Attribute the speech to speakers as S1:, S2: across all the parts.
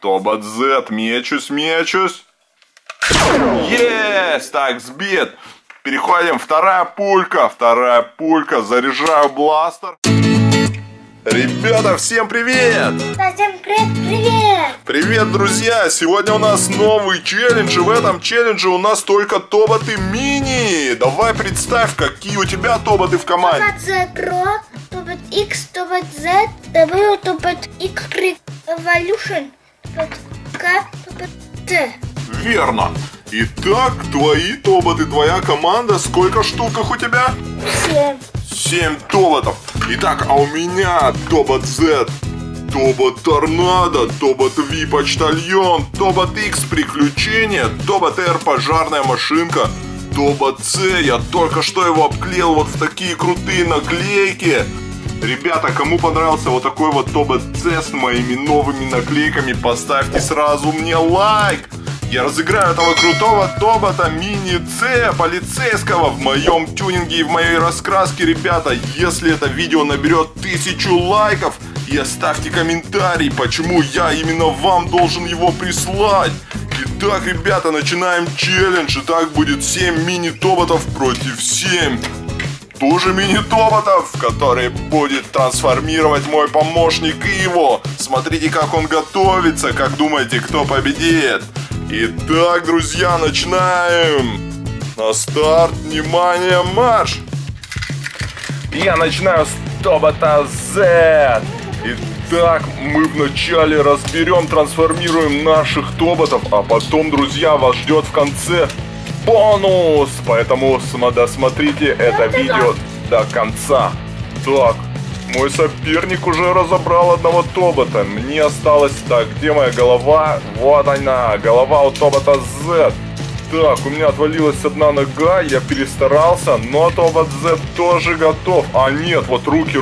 S1: Тобот Z, мечусь. Есть! Так, сбит. Переходим, вторая пулька, заряжаю бластер. Ребята, всем привет!
S2: Всем привет!
S1: Привет, друзья! Сегодня у нас новый челлендж, и в этом челлендже у нас только тоботы мини. Давай представь, какие у тебя тоботы в команде.
S2: Тобот Z Pro, Тобот X, Тобот Z, W, Тобот X Evolution, Тобот K, Тобот T.
S1: Верно. Итак, твои тоботы, твоя команда, сколько штуках у тебя? 7 тоботов. Итак, а у меня Тобот Z, Тобот Торнадо, Тобот V Почтальон, Тобот X Приключения, Тобот R Пожарная машинка, Тобот C, я только что его обклеил вот в такие крутые наклейки. Ребята, кому понравился вот такой вот Тобот C с моими новыми наклейками, поставьте сразу мне лайк. Я разыграю этого крутого тобота мини-C полицейского в моем тюнинге и в моей раскраске, ребята. Если это видео наберет 1000 лайков, и оставьте комментарий, почему я именно вам должен его прислать. Итак, ребята, начинаем челлендж. Итак, будет 7 мини-тоботов против 7 тоже мини-тоботов, которые будет трансформировать мой помощник Иво. Смотрите, как он готовится. Как думаете, кто победит? Итак, друзья, начинаем. На старт, внимание, марш! Я начинаю с тобота Z. Итак, мы вначале разберем, трансформируем наших тоботов, а потом, друзья, вас ждет в конце бонус. Поэтому досмотрите это видео до конца. Так, мой соперник уже разобрал одного тобота. Мне осталось... Так, где моя голова? Вот она, голова у тобота Z. Так, у меня отвалилась одна нога, я перестарался, но тобот Z тоже готов. А нет, вот руки.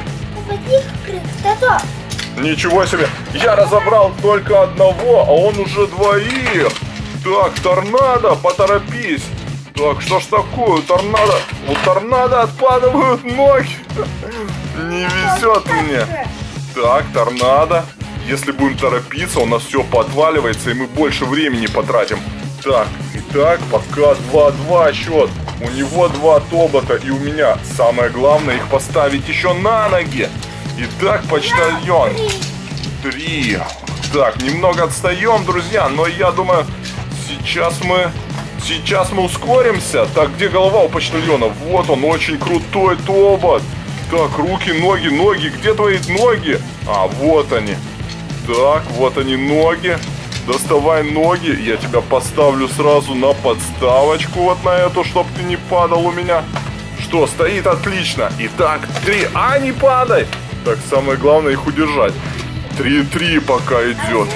S1: Ничего себе, я разобрал только одного, а он уже двоих. Так, Торнадо, поторопись. Так, что ж такое, Торнадо? У Торнадо отпадают ноги. Не везет мне. Так, Торнадо. Если будем торопиться, у нас все поотваливается, и мы больше времени потратим. Так, итак, пока 2-2 счет. У него 2 тобота, и у меня. Самое главное их поставить еще на ноги. Итак, почтальон. 3. Так, немного отстаем, друзья, но я думаю, сейчас мы ускоримся. Так, где голова у почтальона? Вот он, очень крутой тобот. Так, руки, ноги. Где твои ноги? А, вот они. Так, вот они ноги. Доставай ноги. Я тебя поставлю сразу на подставочку вот на эту, чтобы ты не падал у меня. Что, стоит отлично. Итак, 3. А, не падай. Так, самое главное их удержать. 3-3 пока идет.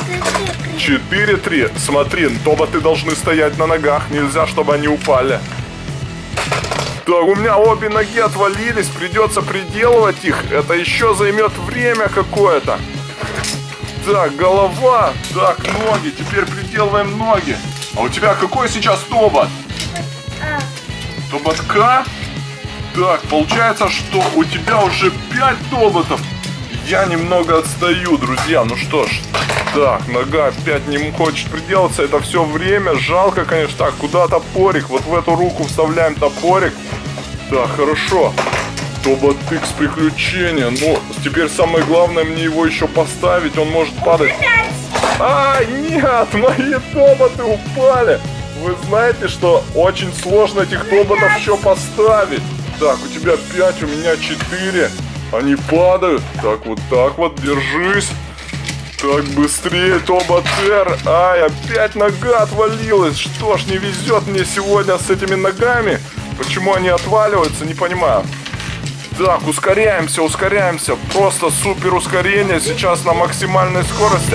S1: 4-3. Смотри, тоботы должны стоять на ногах. Нельзя, чтобы они упали. Так, у меня обе ноги отвалились. Придется приделывать их. Это еще займет время какое-то. Так, голова. Так, ноги. Теперь приделываем ноги. А у тебя какой сейчас тобот? Тобот К? Так, получается, что у тебя уже 5 тоботов. Я немного отстаю, друзья. Ну что ж. Так, нога опять не хочет приделаться. Это все время. Жалко, конечно. Так, куда топорик? Вот в эту руку вставляем топорик. Так, хорошо. Тобот X Приключения. Ну, теперь самое главное мне его еще поставить. Он может падать. А, нет, мои тоботы упали. Вы знаете, что очень сложно этих тоботов еще поставить. Так, у тебя 5, у меня 4. Они падают. Так вот, держись. Так, быстрее, тобот R. Ай, опять нога отвалилась. Что ж, не везет мне сегодня с этими ногами. Почему они отваливаются, не понимаю. Так, ускоряемся. Просто супер ускорение сейчас на максимальной скорости.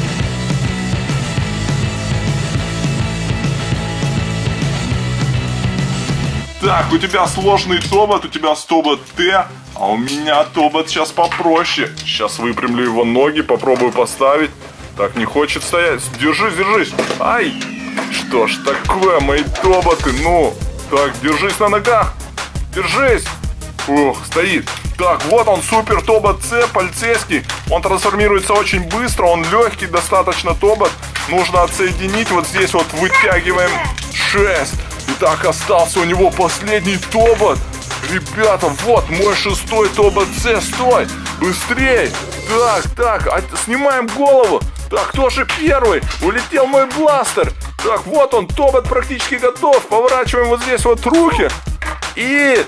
S1: Так, у тебя сложный тобот, у тебя тобот Т, а у меня тобот сейчас попроще. Сейчас выпрямлю его ноги, попробую поставить. Так, не хочет стоять. Держись. Ай! Что ж такое, мои тоботы? Ну, так, держись на ногах. Держись. Ох, стоит. Так, вот он, супер Тобот С, полицейский. Он трансформируется очень быстро, он легкий достаточно Тобот. Нужно отсоединить, вот здесь вот вытягиваем 6. Итак, остался у него последний Тобот. Ребята, вот мой 6-й Тобот С, стой, быстрей. Так, снимаем голову. Так, кто же первый? Улетел мой бластер. Так, вот он, Тобот практически готов. Поворачиваем вот здесь вот руки. И...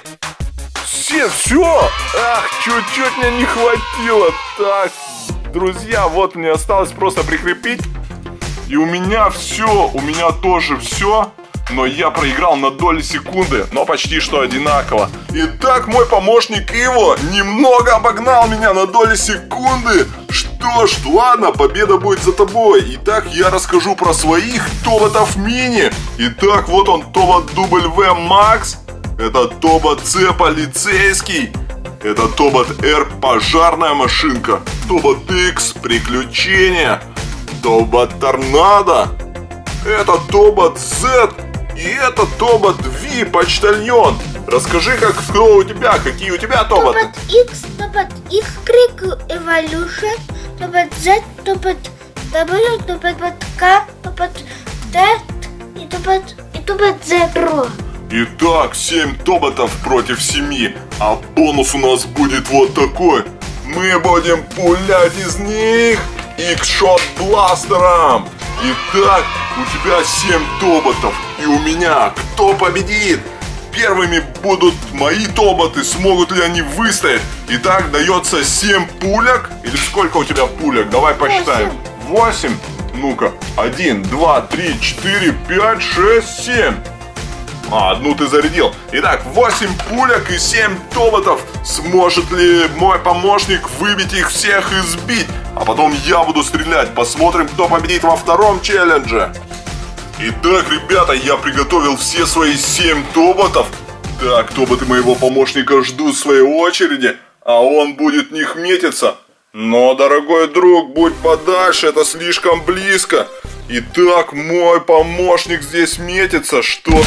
S1: Все. Ах, чуть-чуть мне не хватило. Так, друзья, вот мне осталось просто прикрепить. И у меня все, у меня тоже все. Но я проиграл на доли секунды, но почти что одинаково. Итак, мой помощник Иво немного обогнал меня на доли секунды. Что ж, ладно, победа будет за тобой. Итак, я расскажу про своих Тоботов мини. Итак, вот он, Тобот W Max. Это Тобот С полицейский. Это Тобот R пожарная машинка. Тобот X приключения. Тобот Торнадо. Это Тобот Z. И это Тобот V почтальон. Расскажи, кто у тебя, какие у тебя Тоботы?
S2: Тобот X, Тобот Y Evolution, Тобот Z, Тобот W, Тобот K, Тобот T и Тобот Zero.
S1: Итак, 7 Тоботов против 7. А бонус у нас будет вот такой. Мы будем пулять из них X-Shot бластером. Итак, у тебя 7 Тоботов. И у меня. Кто победит? Первыми будут мои Тоботы. Смогут ли они выстоять? Итак, дается 7 пулек. Или сколько у тебя пулек? Давай посчитаем. 8. Ну-ка. 1, 2, 3, 4, 5, 6, 7. Одну ты зарядил. Итак, 8 пулек и 7 Тоботов. Сможет ли мой помощник выбить их всех и сбить? А потом я буду стрелять. Посмотрим, кто победит во втором челлендже. Итак, ребята, я приготовил все свои 7 Тоботов. Так, Тоботы моего помощника ждут своей очереди, а он будет в них метиться. Но, дорогой друг, будь подальше, это слишком близко. Итак, мой помощник здесь метится. Что?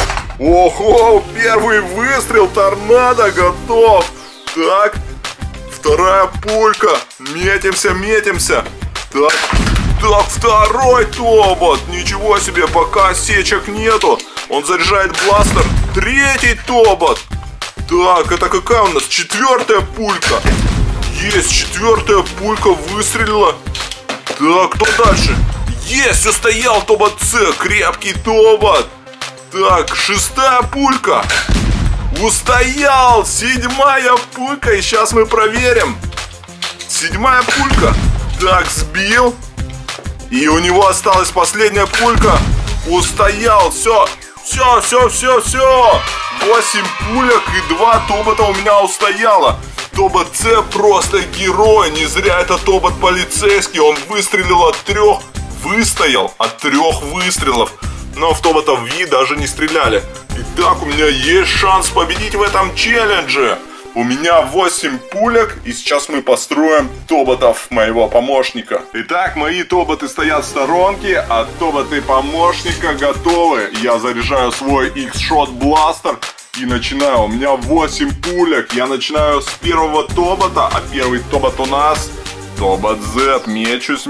S1: Ого, первый выстрел, Торнадо готов. Так, вторая пулька. Метимся. Так, второй Тобот. Ничего себе, пока осечек нету. Он заряжает бластер. Третий Тобот. Так, это какая у нас? 4-я пулька. Есть, 4-я пулька выстрелила. Так, кто дальше? Есть, устоял Тобот С, крепкий Тобот. Так, 6-я пулька. Устоял, 7-я пулька. И сейчас мы проверим. 7-я пулька. Так, сбил. И у него осталась последняя пулька. Устоял, все. 8 пулек и 2 Тобота у меня устояло. Тобот С просто герой. Не зря это Тобот полицейский. Он выстрелил от 3. Выстоял от 3 выстрелов. Но в Тобота V даже не стреляли. Итак, у меня есть шанс победить в этом челлендже. У меня 8 пулек, и сейчас мы построим Тоботов моего помощника. Итак, мои Тоботы стоят в сторонке, а Тоботы помощника готовы. Я заряжаю свой X-Shot бластер и начинаю. У меня 8 пулек. Я начинаю с первого Тобота, а первый Тобот у нас Тобот Z. Мечусь.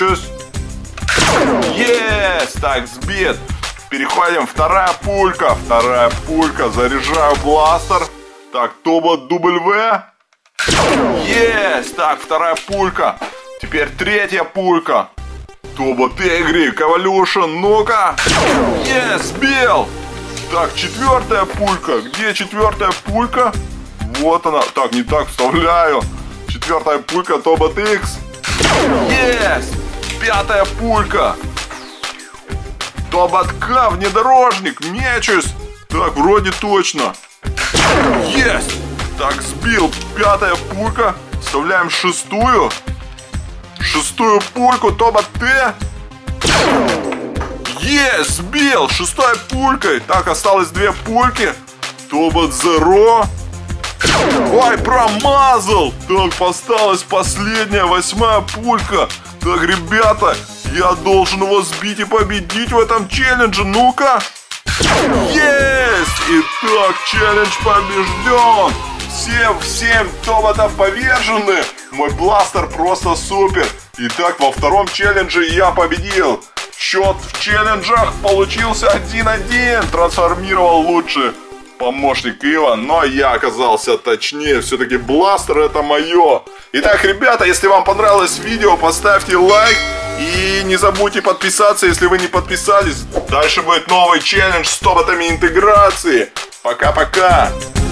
S1: Есть! Так, сбит. Переходим. Вторая пулька. Заряжаю бластер. Так, Тобот W. Есть! Так, вторая пулька. Теперь третья пулька. Тобот Y Evolution. Ну-ка. Есть! Сбил! Так, 4-я пулька. Где 4-я пулька? Вот она. Так, не так вставляю. 4-я пулька, Тобот X. Есть! 5-я пулька. Тобот К, внедорожник. Мечусь. Так, вроде точно. Есть! Так, сбил. 5-я пулька. Вставляем 6-ю. 6-ю пульку, Тобот Т. Есть! Сбил. 6-й пулькой. Так, осталось 2 пульки. Тобот Zero. Ой, промазал. Так, осталась последняя, 8-я пулька. Так, ребята, я должен его сбить и победить в этом челлендже. Ну-ка. Есть! Итак, челлендж побежден. все 7 тоботов повержены. Мой бластер просто супер. Итак, во втором челлендже я победил. Счет в челленджах получился 1-1. Трансформировал лучше помощник Иван, но я оказался точнее. Все-таки бластер это мое. Итак, ребята, если вам понравилось видео, поставьте лайк. И не забудьте подписаться, если вы не подписались. Дальше будет новый челлендж с тоботами интеграции. Пока-пока.